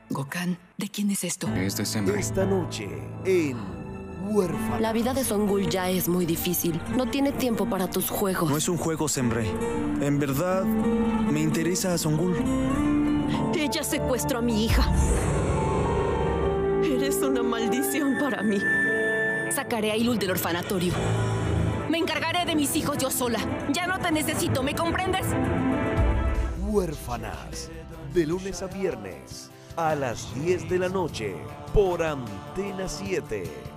Gokhan, ¿de quién es esto? Es de Sembre. Esta noche en Huérfana. La vida de Songul ya es muy difícil. No tiene tiempo para tus juegos. No es un juego, Sembre. En verdad, me interesa a Songul. Ella secuestró a mi hija. Eres una maldición para mí. Sacaré a Ilul del orfanatorio. Me encargaré de mis hijos yo sola. Ya no te necesito, ¿me comprendes? Huérfanas. De lunes a viernes a las 10 de la noche por Antena 7.